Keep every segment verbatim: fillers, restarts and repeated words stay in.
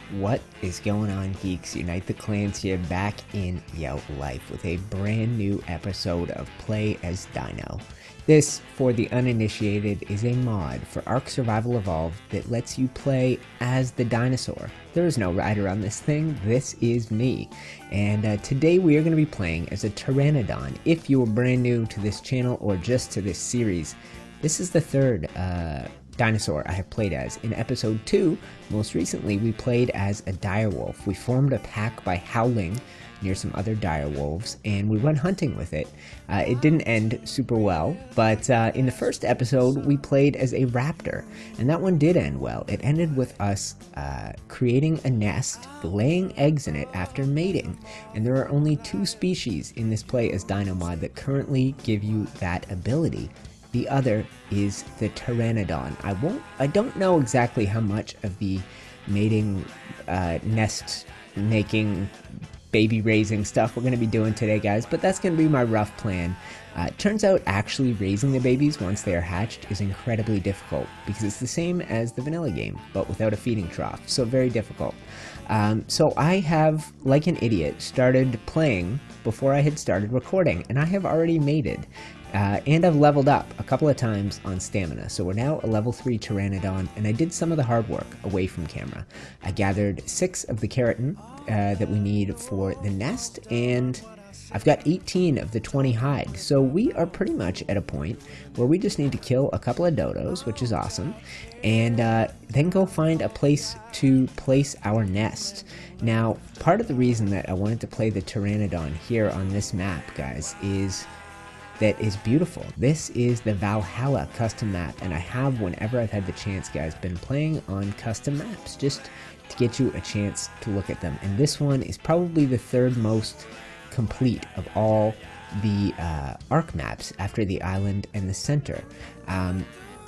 What is going on, geeks? Unite the Clans here, back in Yo Life with a brand new episode of Play as Dino. This, for the uninitiated, is a mod for Ark Survival Evolved that lets you play as the dinosaur. There is no rider on this thing, this is me. And uh, today we are going to be playing as a Pteranodon. If you are brand new to this channel or just to this series, this is the third uh, dinosaur I have played as. In episode two, most recently, we played as a direwolf. We formed a pack by howling near some other direwolves, and we went hunting with it. Uh, it didn't end super well, but uh, in the first episode, we played as a raptor, and that one did end well. It ended with us uh, creating a nest, laying eggs in it after mating, and there are only two species in this Play as Dino mod that currently give you that ability. The other is the Pteranodon. I won't. I don't know exactly how much of the mating, uh, nest making, baby raising stuff we're going to be doing today, guys, but that's going to be my rough plan. Uh, it turns out actually raising the babies once they are hatched is incredibly difficult because it's the same as the vanilla game, but without a feeding trough, so very difficult. Um, so I have, like an idiot, started playing before I had started recording, and I have already mated. Uh, and I've leveled up a couple of times on stamina, so we're now a level three Pteranodon, and I did some of the hard work away from camera. I gathered six of the keratin uh, that we need for the nest, and I've got eighteen of the twenty hide, so we are pretty much at a point where we just need to kill a couple of dodos, which is awesome, and uh, then go find a place to place our nest. Now, part of the reason that I wanted to play the Pteranodon here on this map, guys, is that is beautiful. This is the Valhalla custom map, and I have, whenever I've had the chance, guys, been playing on custom maps just to get you a chance to look at them. And this one is probably the third most complete of all the uh, Ark maps after the island and the center. Um,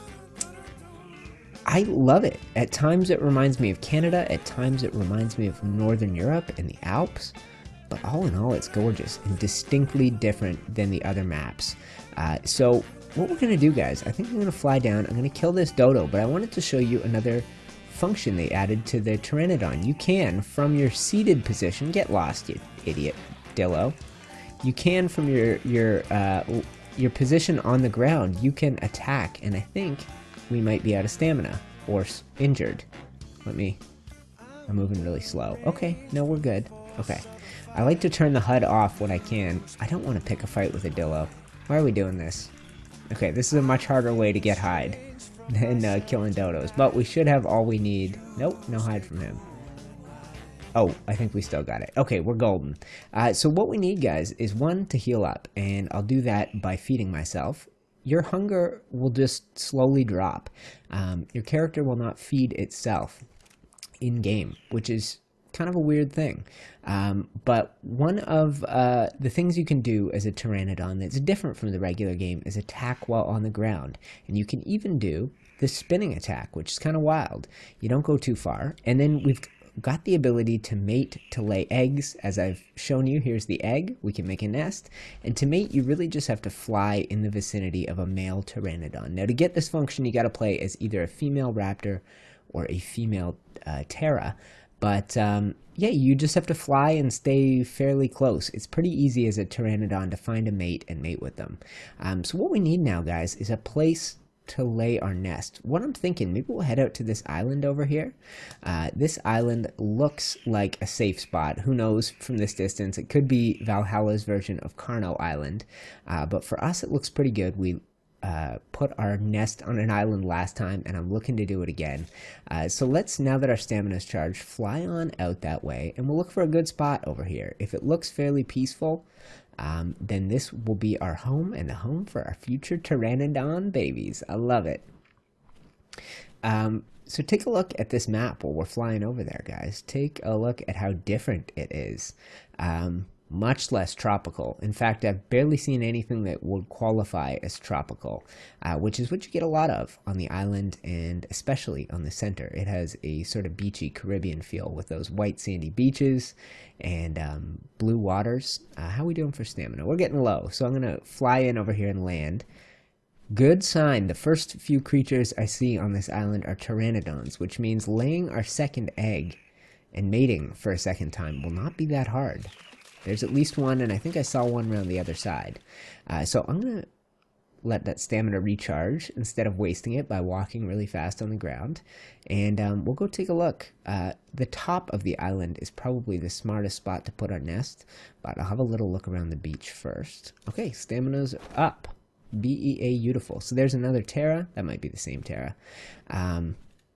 I love it. At times it reminds me of Canada, at times it reminds me of Northern Europe and the Alps. But all in all, it's gorgeous and distinctly different than the other maps. Uh, so what we're going to do, guys, I think I'm going to fly down. I'm going to kill this dodo, but I wanted to show you another function they added to the Pteranodon. You can, from your seated position, get lost, you idiot, Dillo. You can, from your your uh, your position on the ground, you can attack, and I think we might be out of stamina or injured. Let me, I'm moving really slow. Okay, no, we're good. Okay. I like to turn the H U D off when I can. I don't want to pick a fight with a Dillo. Why are we doing this? Okay, this is a much harder way to get hide than uh, killing dodos. But we should have all we need. Nope, no hide from him. Oh, I think we still got it. Okay, we're golden. Uh, so what we need, guys, is one, to heal up. And I'll do that by feeding myself. Your hunger will just slowly drop. Um, your character will not feed itself in-game, which is kind of a weird thing. Um, but one of uh, the things you can do as a Pteranodon that's different from the regular game is attack while on the ground. And you can even do the spinning attack, which is kind of wild. You don't go too far. And then we've got the ability to mate to lay eggs. As I've shown you, here's the egg. We can make a nest. And to mate, you really just have to fly in the vicinity of a male Pteranodon. Now, to get this function, you got to play as either a female raptor or a female uh, PTERA. But, um, yeah, you just have to fly and stay fairly close. It's pretty easy as a Pteranodon to find a mate and mate with them. Um, so what we need now, guys, is a place to lay our nest. What I'm thinking, maybe we'll head out to this island over here. Uh, this island looks like a safe spot. Who knows from this distance? It could be Valhalla's version of Carno Island. Uh, but for us, it looks pretty good. We Uh, put our nest on an island last time, and I'm looking to do it again. Uh, so let's, now that our stamina is charged, fly on out that way, and we'll look for a good spot over here. If it looks fairly peaceful, um, then this will be our home and the home for our future Pteranodon babies. I love it. Um, so take a look at this map while we're flying over there, guys. Take a look at how different it is. Um, Much less tropical. In fact, I've barely seen anything that would qualify as tropical, uh, which is what you get a lot of on the island and especially on the center. It has a sort of beachy Caribbean feel with those white sandy beaches and um, blue waters. Uh, how are we doing for stamina? We're getting low, so I'm going to fly in over here and land. Good sign. The first few creatures I see on this island are Pteranodons, which means laying our second egg And mating for a second time will not be that hard. There's at least one, and I think I saw one around the other side. Uh, so I'm going to let that stamina recharge instead of wasting it by walking really fast on the ground. And um, we'll go take a look. Uh, the top of the island is probably the smartest spot to put our nest, but I'll have a little look around the beach first. Okay, stamina's up. B E A beautiful. So there's another Ptera. That might be the same Ptera. Um,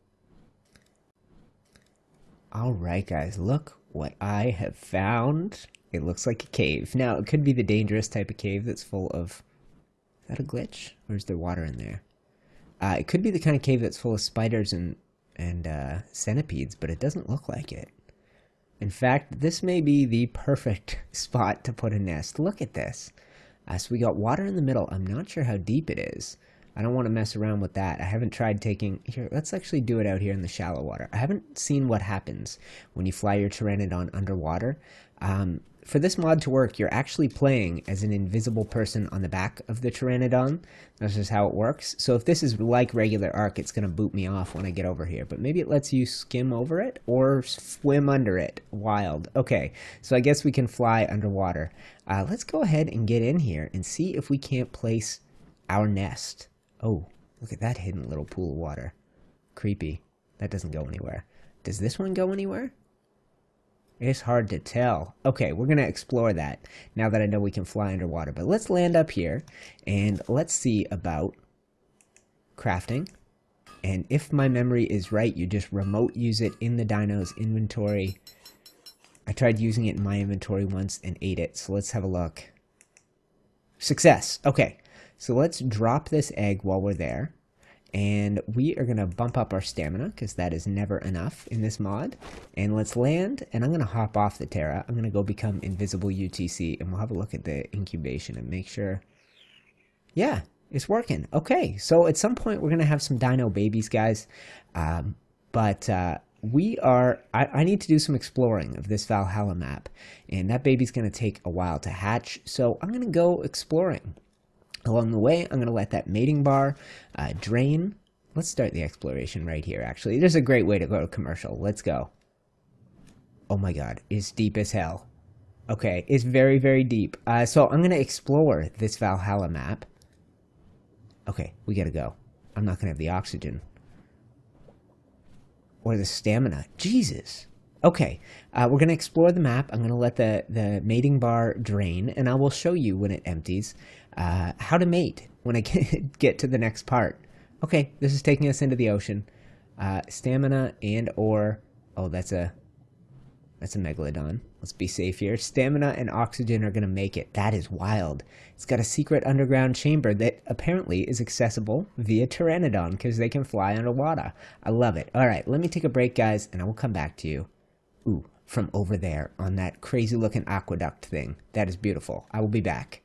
all right, guys, look what I have found. It looks like a cave. Now, it could be the dangerous type of cave that's full of... Is that a glitch? Or is there water in there? Uh, it could be the kind of cave that's full of spiders and, and uh, centipedes, but it doesn't look like it. In fact, this may be the perfect spot to put a nest. Look at this. Uh, so we got water in the middle. I'm not sure how deep it is. I don't want to mess around with that. I haven't tried taking... Here, let's actually do it out here in the shallow water. I haven't seen what happens when you fly your Pteranodon underwater. Um, for this mod to work, you're actually playing as an invisible person on the back of the Pteranodon. That's just how it works. So if this is like regular Ark, it's going to boot me off when I get over here. But maybe it lets you skim over it or swim under it. Wild. Okay, so I guess we can fly underwater. Uh, let's go ahead and get in here and see if we can't place our nest. Oh, look at that hidden little pool of water. Creepy. That doesn't go anywhere. Does this one go anywhere? It's hard to tell. Okay, we're going to explore that now that I know we can fly underwater. But let's land up here and let's see about crafting. And if my memory is right, you just remote use it in the dino's inventory. I tried using it in my inventory once and ate it. So let's have a look. Success. Okay. So let's drop this egg while we're there, and we are going to bump up our stamina, because that is never enough in this mod, and let's land, and I'm going to hop off the Ptera. I'm going to go become invisible U T C, and we'll have a look at the incubation and make sure, yeah, it's working. Okay, so at some point we're going to have some dino babies, guys, um, but uh, we are, I, I need to do some exploring of this Valhalla map, and that baby's going to take a while to hatch, so I'm going to go exploring. Along the way, I'm going to let that mating bar uh, drain. Let's start the exploration right here, actually. There's a great way to go to commercial. Let's go. Oh my god, it's deep as hell. Okay, it's very, very deep. Uh, so I'm going to explore this Valhalla map. Okay, we got to go. I'm not going to have the oxygen. Or the stamina. Jesus. Okay, uh, we're going to explore the map. I'm going to let the, the mating bar drain, and I will show you when it empties uh, how to mate when I get, get to the next part. Okay, this is taking us into the ocean. Uh, stamina and or... Oh, that's a... That's a megalodon. Let's be safe here. Stamina and oxygen are going to make it. That is wild. It's got a secret underground chamber that apparently is accessible via Pteranodon because they can fly underwater. I love it. All right, let me take a break, guys, and I will come back to you. Ooh, from over there on that crazy looking aqueduct thing. That is beautiful. I will be back.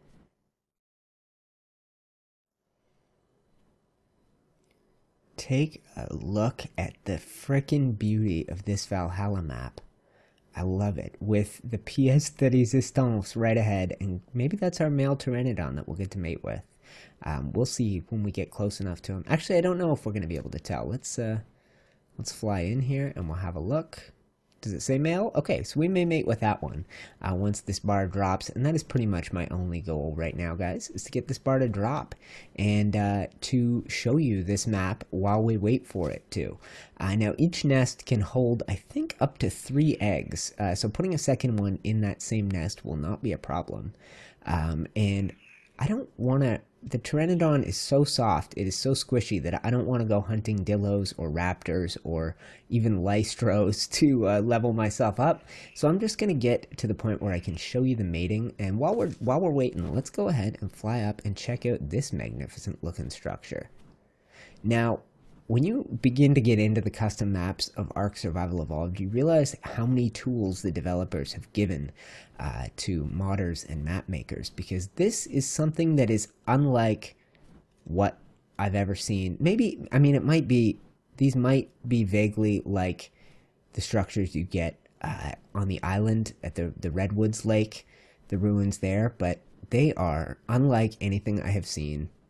Take a look at the frickin' beauty of this Valhalla map. I love it. With the pièce de résistance right ahead, and maybe that's our male Pteranodon that we'll get to mate with. Um, we'll see when we get close enough to him. Actually, I don't know if we're going to be able to tell. Let's, uh, let's fly in here and we'll have a look. Does it say male? Okay, so we may mate with that one uh, once this bar drops, and that is pretty much my only goal right now, guys, is to get this bar to drop and uh, to show you this map while we wait for it to. Uh, now, each nest can hold, I think, up to three eggs, uh, so putting a second one in that same nest will not be a problem. Um, and I don't want to... The Pteranodon is so soft, it is so squishy that I don't want to go hunting dillos or raptors or even lystros to uh, level myself up. So I'm just going to get to the point where I can show you the mating. And while we're while we're waiting, let's go ahead and fly up and check out this magnificent looking structure. Now, when you begin to get into the custom maps of Ark Survival Evolved, you realize how many tools the developers have given uh, to modders and map makers, because this is something that is unlike what I've ever seen. Maybe, I mean, it might be, these might be vaguely like the structures you get uh, on the island at the, the Redwoods Lake, the ruins there, but they are unlike anything I have seen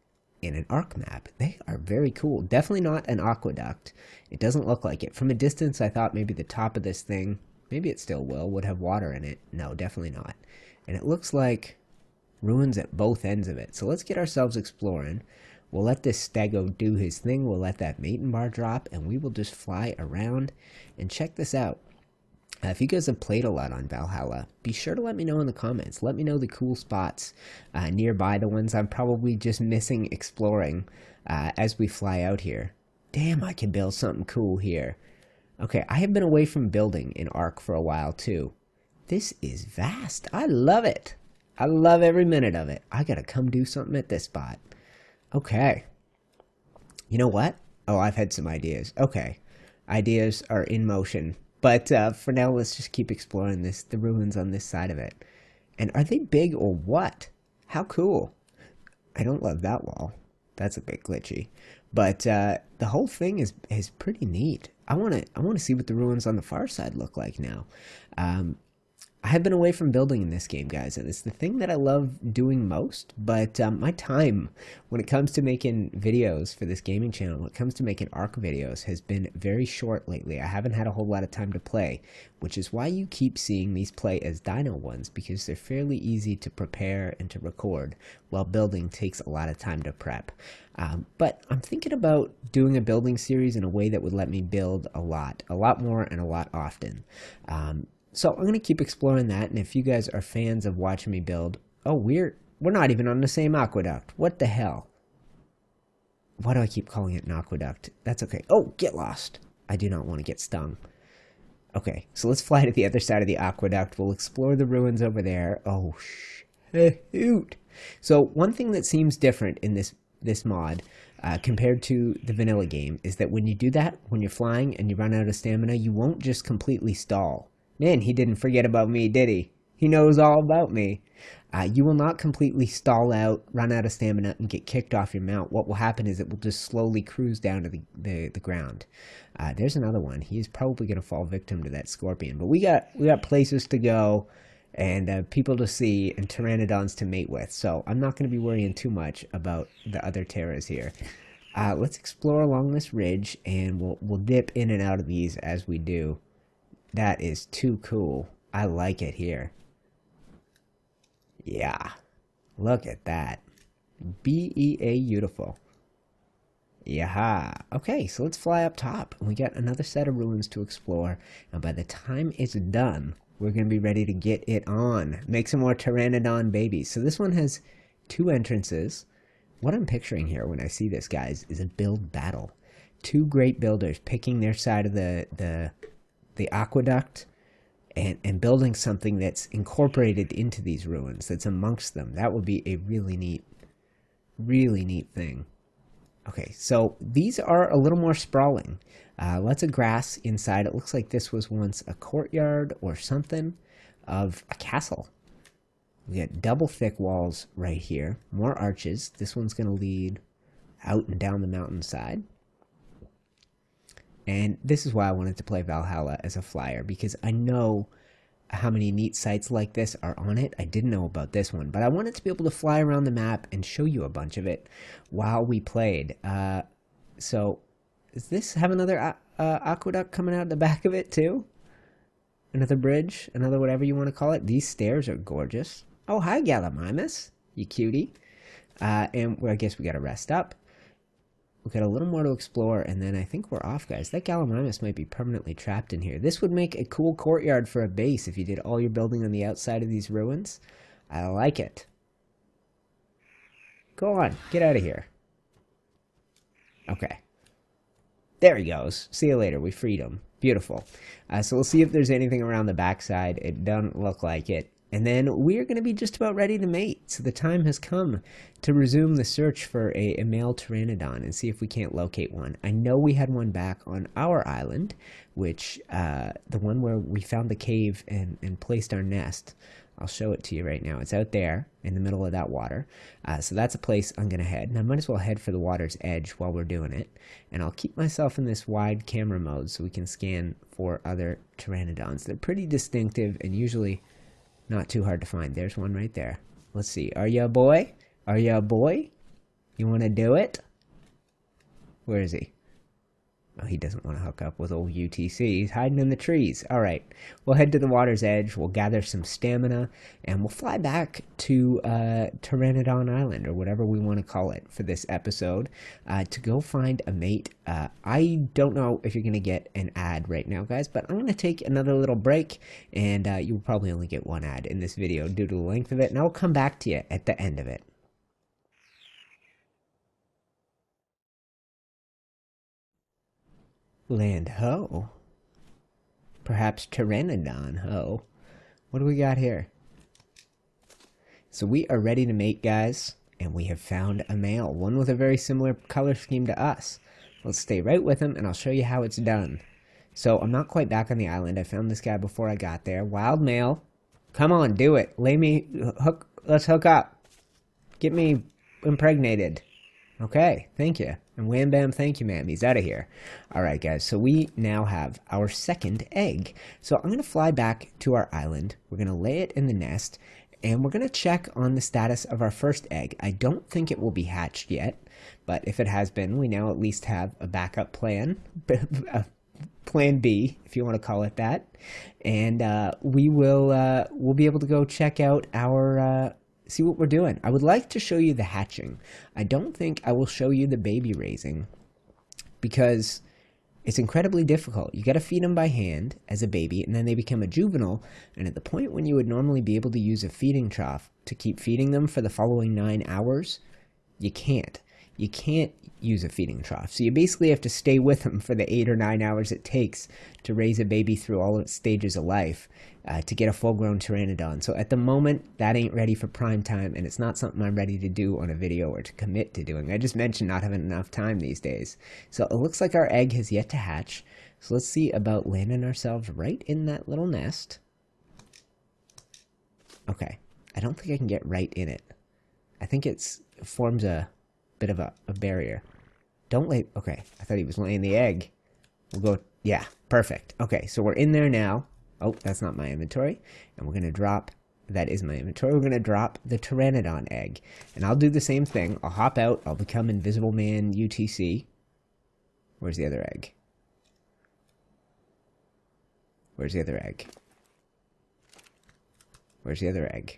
in an arc map. They are very cool. Definitely not an aqueduct. It doesn't look like it. From a distance, I thought maybe the top of this thing, maybe it still will, would have water in it. No, definitely not. And it looks like ruins at both ends of it. So let's get ourselves exploring. We'll let this stego do his thing. We'll let that matin bar drop, and we will just fly around and check this out. Uh, if you guys have played a lot on Valhalla, be sure to let me know in the comments. Let me know the cool spots uh, nearby, the ones I'm probably just missing exploring uh, as we fly out here. Damn, I can build something cool here. Okay, I have been away from building in Ark for a while too. This is vast. I love it. I love every minute of it. I gotta come do something at this spot. Okay. You know what? Oh, I've had some ideas. Okay. Ideas are in motion. But uh, for now, let's just keep exploring this, the ruins on this side of it. And are they big or what? How cool. I don't love that wall. That's a bit glitchy. But uh, the whole thing is is pretty neat. I want to I want to see what the ruins on the far side look like now. Um, I have been away from building in this game, guys, and it's the thing that I love doing most, but um, my time when it comes to making videos for this gaming channel, when it comes to making Ark videos, has been very short lately. I haven't had a whole lot of time to play, which is why you keep seeing these Play As Dino ones, because they're fairly easy to prepare and to record, while building takes a lot of time to prep. Um, but I'm thinking about doing a building series in a way that would let me build a lot, a lot more and a lot often. Um, So I'm going to keep exploring that, and if you guys are fans of watching me build... Oh, we're, we're not even on the same aqueduct. What the hell? Why do I keep calling it an aqueduct? That's okay. Oh, get lost. I do not want to get stung. Okay, so let's fly to the other side of the aqueduct. We'll explore the ruins over there. Oh, shoot. So one thing that seems different in this, this mod... Uh, compared to the vanilla game, is that when you do that, when you're flying and you run out of stamina, you won't just completely stall. Man, he didn't forget about me, did he? He knows all about me. Uh, you will not completely stall out, run out of stamina, and get kicked off your mount. What will happen is it will just slowly cruise down to the, the, the ground. Uh, there's another one. He is probably going to fall victim to that scorpion. But we got we got places to go, and uh, people to see, and Pteranodons to mate with. So I'm not going to be worrying too much about the other Pteras here. Uh, let's explore along this ridge, and we'll, we'll dip in and out of these as we do. That is too cool. I like it here. Yeah. Look at that. B E A beautiful. Yaha. Okay, so let's fly up top. We got another set of ruins to explore. And by the time it's done, we're going to be ready to get it on. Make some more Pteranodon babies. So this one has two entrances. What I'm picturing here when I see this, guys, is a build battle. Two great builders picking their side of the... the the aqueduct and, and building something that's incorporated into these ruins, that's amongst them. That would be a really neat, really neat thing. Okay, so these are a little more sprawling. Uh, lots of grass inside. It looks like this was once a courtyard or something of a castle. We got double thick walls right here. More arches. This one's going to lead out and down the mountainside. And this is why I wanted to play Valhalla as a flyer, because I know how many neat sites like this are on it. I didn't know about this one, but I wanted to be able to fly around the map and show you a bunch of it while we played. Uh, so, does this have another uh, uh, aqueduct coming out the back of it too? Another bridge? Another whatever you want to call it? These stairs are gorgeous. Oh, hi, Gallimimus, you cutie. Uh, and well, I guess we got to rest up. We've got a little more to explore, and then I think we're off, guys. That Gallimimus might be permanently trapped in here. This would make a cool courtyard for a base if you did all your building on the outside of these ruins. I like it. Go on, get out of here. Okay. There he goes. See you later. We freed him. Beautiful. Uh, so we'll see if there's anything around the backside. It doesn't look like it. And then we're going to be just about ready to mate. So the time has come to resume the search for a, a male Pteranodon and see if we can't locate one. I know we had one back on our island, which, uh, the one where we found the cave and, and placed our nest. I'll show it to you right now. It's out there in the middle of that water. Uh, so that's a place I'm going to head. And I might as well head for the water's edge while we're doing it. And I'll keep myself in this wide camera mode so we can scan for other Pteranodons. They're pretty distinctive and usually not too hard to find. There's one right there. Let's see. Are you a boy? Are you a boy? You want to do it? Where is he? Oh, he doesn't want to hook up with old U T C. He's hiding in the trees. All right. We'll head to the water's edge. We'll gather some stamina, and we'll fly back to uh, Pteranodon Island, or whatever we want to call it for this episode, uh, to go find a mate. Uh, I don't know if you're going to get an ad right now, guys, but I'm going to take another little break, and uh, you'll probably only get one ad in this video due to the length of it, and I'll come back to you at the end of it. Land ho. Perhaps Pteranodon ho. What do we got here? So we are ready to mate, guys, and we have found a male, one with a very similar color scheme to us. Let's stay right with him, and I'll show you how it's done. So I'm not quite back on the island. I found this guy before I got there. Wild male. Come on, do it. Lay me, hook, let's hook up. Get me impregnated. Okay, thank you. And wham bam, thank you, ma'am. He's out of here. All right, guys, so we now have our second egg. So I'm going to fly back to our island. We're going to lay it in the nest, and we're going to check on the status of our first egg. I don't think it will be hatched yet, but if it has been, we now at least have a backup plan, a plan B, if you want to call it that. And uh, we will uh, we'll be able to go check out our... Uh, see what we're doing. I would like to show you the hatching. I don't think I will show you the baby raising because it's incredibly difficult. You got to feed them by hand as a baby, and then they become a juvenile, and at the point when you would normally be able to use a feeding trough to keep feeding them for the following nine hours, you can't. You can't use a feeding trough. So you basically have to stay with them for the eight or nine hours it takes to raise a baby through all its stages of life uh, to get a full-grown Pteranodon. So at the moment, that ain't ready for prime time, and it's not something I'm ready to do on a video or to commit to doing. I just mentioned not having enough time these days. So it looks like our egg has yet to hatch. So let's see about landing ourselves right in that little nest. Okay. I don't think I can get right in it. I think it's, it forms a... bit of a, a barrier. Don't lay... Okay, I thought he was laying the egg. We'll go... Yeah, perfect. Okay, so we're in there now. Oh, that's not my inventory. And we're going to drop... That is my inventory. We're going to drop the Pteranodon egg. And I'll do the same thing. I'll hop out. I'll become Invisible Man U T C. Where's the other egg? Where's the other egg? Where's the other egg?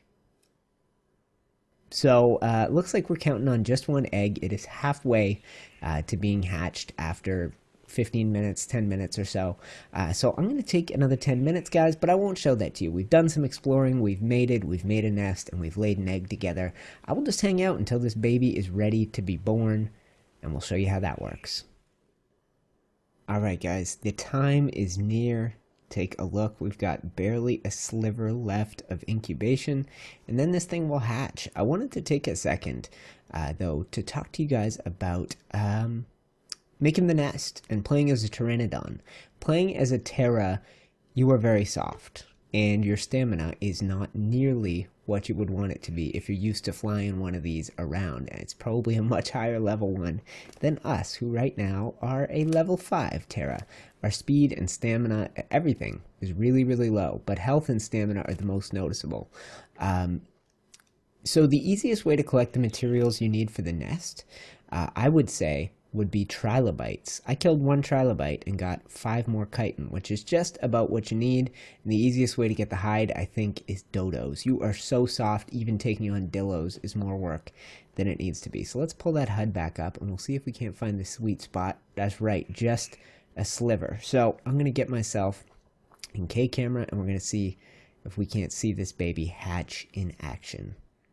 So, uh, looks like we're counting on just one egg. It is halfway uh, to being hatched after fifteen minutes, ten minutes or so. Uh, so I'm going to take another ten minutes, guys, but I won't show that to you. We've done some exploring, we've mated, we've made a nest, and we've laid an egg together. I will just hang out until this baby is ready to be born, and we'll show you how that works. Alright, guys, the time is near. Take a look. We've got barely a sliver left of incubation, and then this thing will hatch. I wanted to take a second, uh, though, to talk to you guys about um, making the nest and playing as a Pteranodon. Playing as a PTERA, you are very soft, and your stamina is not nearly what you would want it to be if you're used to flying one of these around, and it's probably a much higher level one than us, who right now are a level five PTERA. Our speed and stamina, everything is really, really low, but health and stamina are the most noticeable. Um, so the easiest way to collect the materials you need for the nest, uh, I would say, would be trilobites. I killed one trilobite and got five more chitin, which is just about what you need. And the easiest way to get the hide, I think, is dodos. You are so soft, even taking on dillos is more work than it needs to be. So let's pull that H U D back up, and we'll see if we can't find the sweet spot. That's right, just a sliver. So I'm going to get myself in K camera, and we're going to see if we can't see this baby hatch in action.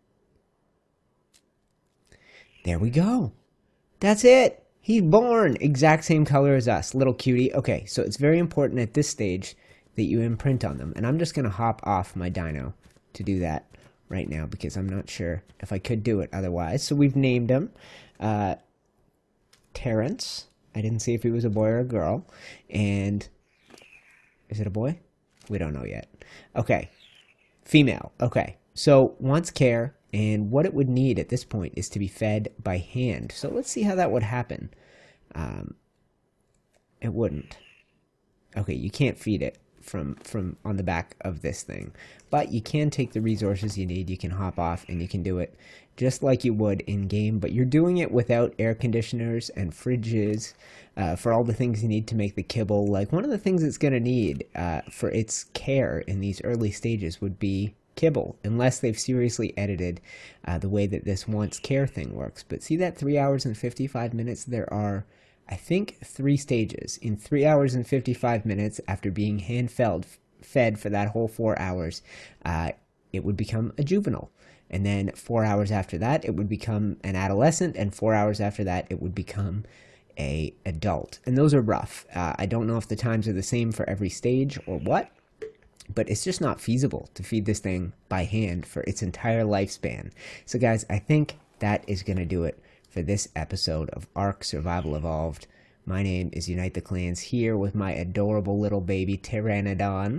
There we go. That's it. He's born. Exact same color as us. Little cutie. Okay, so it's very important at this stage that you imprint on them. And I'm just going to hop off my dino to do that right now because I'm not sure if I could do it otherwise. So we've named him uh, Terrence. I didn't see if he was a boy or a girl. And is it a boy? We don't know yet. Okay. Female. Okay. So wants care. And what it would need at this point is to be fed by hand. So let's see how that would happen. Um, it wouldn't. Okay, you can't feed it from from on the back of this thing. But you can take the resources you need. You can hop off and you can do it just like you would in game, but you're doing it without air conditioners and fridges uh, for all the things you need to make the kibble. Like, one of the things it's going to need uh, for its care in these early stages would be kibble, unless they've seriously edited uh, the way that this wants care thing works. But see that three hours and fifty-five minutes? There are, I think, three stages. In three hours and fifty-five minutes, after being hand-fed fed for that whole four hours, uh, it would become a juvenile. And then four hours after that, it would become an adolescent, and four hours after that, it would become a adult. And those are rough. Uh, I don't know if the times are the same for every stage or what, but it's just not feasible to feed this thing by hand for its entire lifespan. So guys, I think that is going to do it for this episode of Ark Survival Evolved. My name is UniteTheClans, here with my adorable little baby Pteranodon.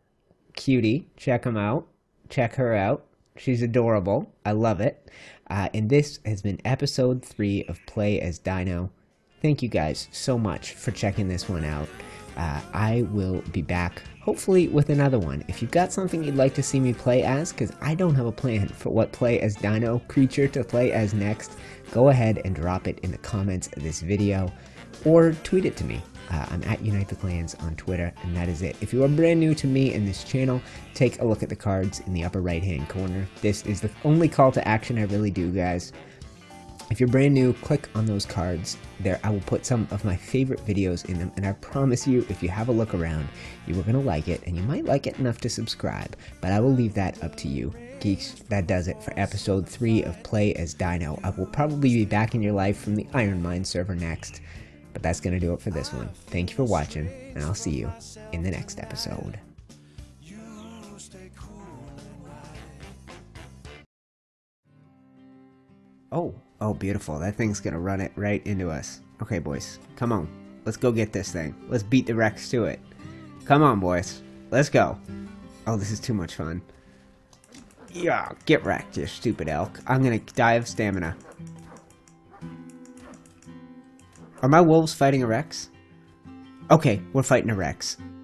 Cutie. Check him out. Check her out. She's adorable. I love it. Uh, and this has been episode three of Play as Dino. Thank you guys so much for checking this one out. Uh, I will be back, hopefully, with another one. If you've got something you'd like to see me play as, because I don't have a plan for what Play as Dino creature to play as next, go ahead and drop it in the comments of this video, or tweet it to me. Uh, I'm at UniteTheClans on Twitter, and that is it. If you are brand new to me and this channel, take a look at the cards in the upper right-hand corner. This is the only call to action I really do, guys. If you're brand new, click on those cards. There, I will put some of my favorite videos in them, and I promise you, if you have a look around, you are going to like it, and you might like it enough to subscribe, but I will leave that up to you. Geeks, that does it for episode three of Play as Dino. I will probably be back in your life from the Iron Mine server next. But that's going to do it for this one. Thank you for watching, and I'll see you in the next episode. Oh, oh, beautiful. That thing's going to run it right into us. Okay, boys, come on. Let's go get this thing. Let's beat the Rex to it. Come on, boys. Let's go. Oh, this is too much fun. Yeah, get wrecked, you stupid elk. I'm going to die of stamina. Are my wolves fighting a Rex? Okay, we're fighting a Rex.